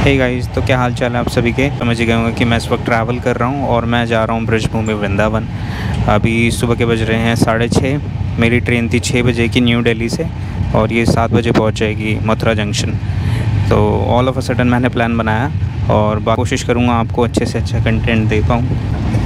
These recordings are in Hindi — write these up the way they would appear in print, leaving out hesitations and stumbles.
हे गाइस, तो क्या हाल चाल है आप सभी के। समझ गए होंगे कि मैं इस वक्त ट्रैवल कर रहा हूँ और मैं जा रहा हूँ ब्रजभूमि वृंदावन। अभी सुबह के बज रहे हैं 6:30। मेरी ट्रेन थी 6 बजे की न्यू दिल्ली से और ये 7 बजे पहुँच जाएगी मथुरा जंक्शन। तो ऑल ऑफ अ सडन मैंने प्लान बनाया और कोशिश करूँगा आपको अच्छे से अच्छा कंटेंट दे पाऊँ।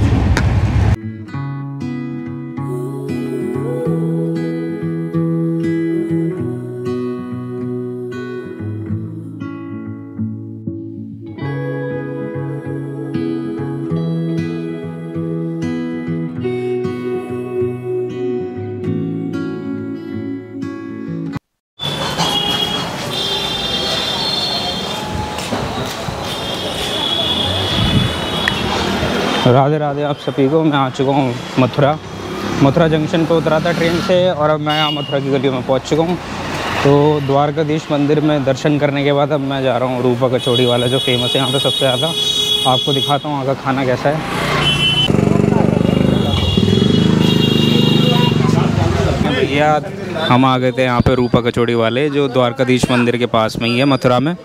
राधे राधे आप सभी को। मैं आ चुका हूँ मथुरा जंक्शन पे उतरा था ट्रेन से और अब मैं यहाँ मथुरा की गलियों में पहुँच चुका हूँ। तो द्वारकाधीश मंदिर में दर्शन करने के बाद अब मैं जा रहा हूँ रूपा कचौड़ी वाला, जो फेमस है यहाँ पे सबसे ज़्यादा। आपको दिखाता हूँ वहाँ का खाना कैसा है। भैया हम आ गए थे यहाँ पे रूपा कचौड़ी वाले, जो द्वारकाधीश मंदिर के पास में ही है मथुरा में।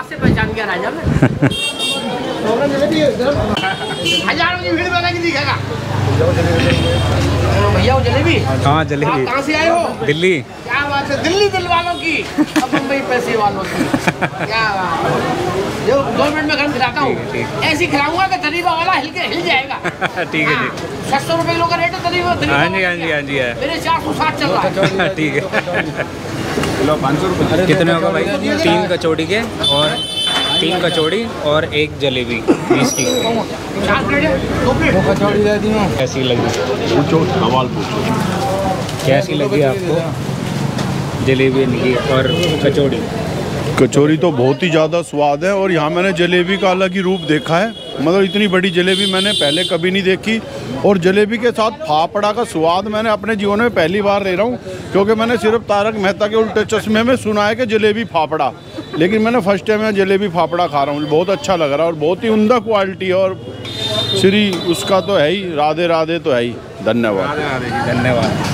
भैया वो जलेबी? हाँ जलेबी। कहाँ से आए हो? दिल्ली। क्या बात है, दिल्ली दिल वालों की, अब मुंबई पैसे वालों की। क्या बात है, जो 2 मिनट में गर्म खिलाता हूँ, ऐसी खिलाऊंगा कि तरीबा वाला हिल जाएगा। ठीक है जी। 600 रुपये किलो का रेट है तरीबा। हाँ जी हाँ जी हाँ जी है। मेरे 460 चल रहा है। ठीक है। किलो 500 रुपये। कितने होगा भाई? 3 कचौड़ी के और 3 कचौड़ी और 1 जलेबी 20 की। 4 प्लेट 2 प्लेट कचौड़ी दे दी हूँ। कैसी लगी? पूछो, सवाल पूछो। कैसी लगी आपको जलेबी इनकी और कचौड़ी? कचौरी तो बहुत ही ज़्यादा स्वाद है और यहाँ मैंने जलेबी का अलग ही रूप देखा है। मतलब इतनी बड़ी जलेबी मैंने पहले कभी नहीं देखी और जलेबी के साथ फाफड़ा का स्वाद मैंने अपने जीवन में पहली बार ले रहा हूँ, क्योंकि मैंने सिर्फ तारक मेहता के उल्टे चश्मे में सुना है कि जलेबी फाफड़ा, लेकिन मैंने फर्स्ट टाइम जलेबी फाफड़ा खा रहा हूँ। बहुत अच्छा लग रहा है और बहुत ही उम्दा क्वालिटी है और श्री उसका तो है ही, राधे राधे तो है ही। धन्यवाद। धन्यवाद।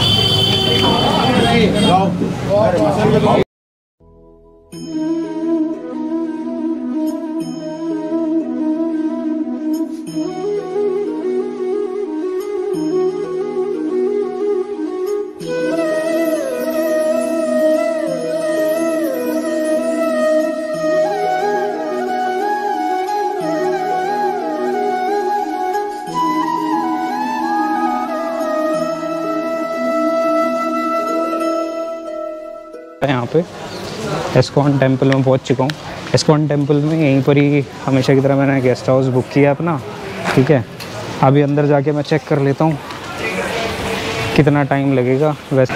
यहाँ पे एस्कॉन टेम्पल में पहुँच चुका हूँ। एस्कॉन टेम्पल में यहीं पर ही हमेशा की तरह मैंने गेस्ट हाउस बुक किया अपना। ठीक है, अभी अंदर जाके मैं चेक कर लेता हूँ कितना टाइम लगेगा। वैसे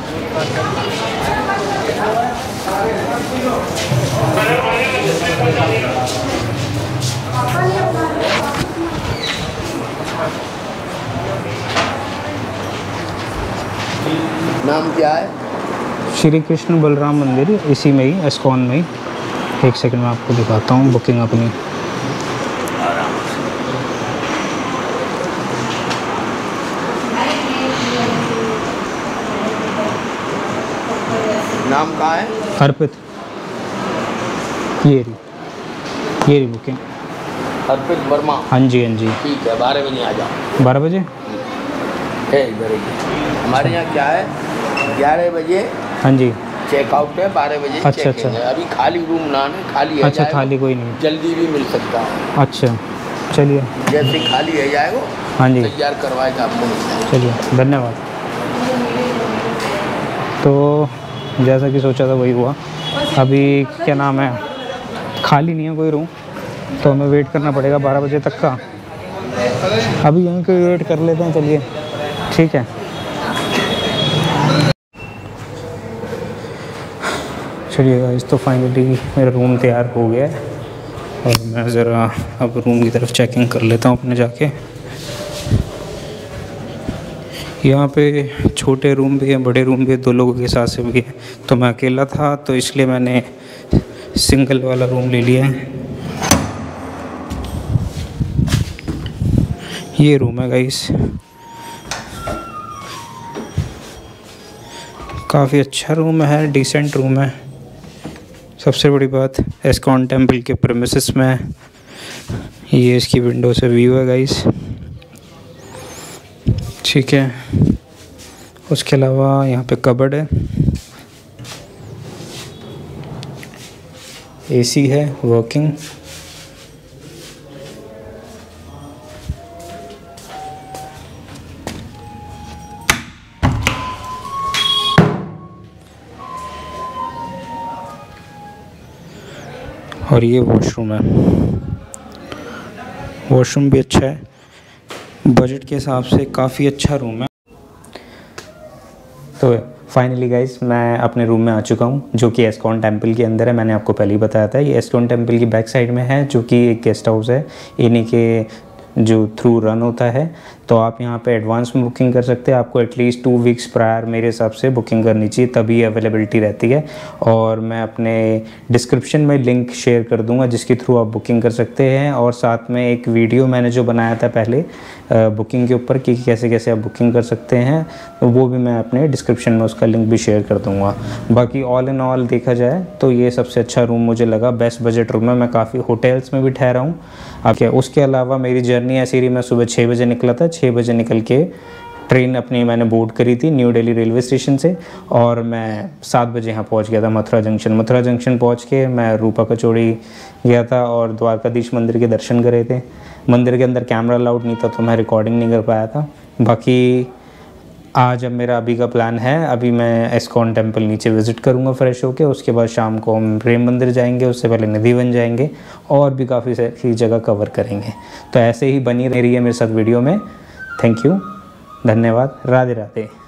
नाम क्या है? श्री कृष्ण बलराम मंदिर, इसी में ही एस्कॉन में ही। 1 सेकंड में आपको दिखाता हूँ बुकिंग अपनी। नाम कहाँ है? अर्पित। ये रही बुकिंग। अर्पित वर्मा। हाँ जी हाँ जी। ठीक है, 12 बजे आ जाओ। 12 बजे है इधर ही। हमारे यहाँ क्या है, 11 बजे हाँ जी चेकआउट है, 12 बजे अच्छा चेक इन है। अभी खाली रूम ना है, खाली है अच्छा, खाली कोई नहीं। जल्दी भी मिल सकता है। अच्छा चलिए, जैसे खाली है जाएगा हाँ जी तैयार करवाएगा आपको। चलिए, धन्यवाद। तो जैसा कि सोचा था वही हुआ। अभी क्या नाम है, खाली नहीं है कोई रूम, तो हमें वेट करना पड़ेगा 12 बजे तक का। अभी यहीं पे वेट कर लेते हैं, चलिए ठीक है। चलिए गाइस, तो फाइनली मेरा रूम तैयार हो गया है और मैं ज़रा अब रूम की तरफ चेकिंग कर लेता हूँ अपने जाके। यहाँ पे छोटे रूम भी हैं, बड़े रूम भी हैं, 2 लोगों के साथ से भी है। तो मैं अकेला था तो इसलिए मैंने सिंगल वाला रूम ले लिया है। ये रूम है गाइस, काफ़ी अच्छा रूम है, डिसेंट रूम है, सबसे बड़ी बात एस्कॉन टेम्पल के प्रेमिसेस में ये इसकी विंडो से व्यू है गाइस, ठीक है। उसके अलावा यहाँ पे कबर्ड है, एसी है वर्किंग, और ये वॉशरूम है। वॉशरूम भी अच्छा है, बजट के हिसाब से काफ़ी अच्छा रूम है। तो फाइनली गाइस मैं अपने रूम में आ चुका हूँ, जो कि एस्कॉन टेम्पल के अंदर है। मैंने आपको पहले ही बताया था, ये एस्कॉन टेम्पल की बैक साइड में है, जो कि एक गेस्ट हाउस है, इन्हीं के जो थ्रू रन होता है। तो आप यहाँ पे एडवांस में बुकिंग कर सकते हैं। आपको एटलीस्ट 2 वीक्स प्रायर मेरे हिसाब से बुकिंग करनी चाहिए, तभी अवेलेबिलिटी रहती है। और मैं अपने डिस्क्रिप्शन में लिंक शेयर कर दूंगा, जिसके थ्रू आप बुकिंग कर सकते हैं। और साथ में एक वीडियो मैंने जो बनाया था पहले बुकिंग के ऊपर कि कैसे कैसे आप बुकिंग कर सकते हैं, तो वो भी मैं अपने डिस्क्रिप्शन में उसका लिंक भी शेयर कर दूँगा। बाकी ऑल इन ऑल देखा जाए तो ये सबसे अच्छा रूम मुझे लगा, बेस्ट बजट रूम है। मैं काफ़ी होटल्स में भी ठहरा हूँ। अब क्या उसके अलावा मेरी जर्नी ऐसी रही, मैं सुबह 6 बजे निकला था, 6 बजे निकल के ट्रेन अपनी मैंने बोर्ड करी थी न्यू दिल्ली रेलवे स्टेशन से, और मैं 7 बजे यहाँ पहुँच गया था मथुरा जंक्शन। मथुरा जंक्शन पहुँच के मैं रूपा कचौड़ी गया था और द्वारकाधीश मंदिर के दर्शन करे थे। मंदिर के अंदर कैमरा अलाउड नहीं था, तो मैं रिकॉर्डिंग नहीं कर पाया था। बाकी आज अब मेरा अभी का प्लान है, अभी मैं एस्कॉन टेम्पल नीचे विज़िट करूंगा फ्रेश होके। उसके बाद शाम को हम प्रेम मंदिर जाएंगे, उससे पहले निधि वन जाएंगे, और भी काफ़ी सारी जगह कवर करेंगे। तो ऐसे ही बनी रही है मेरे साथ वीडियो में। थैंक यू, धन्यवाद, राधे राधे।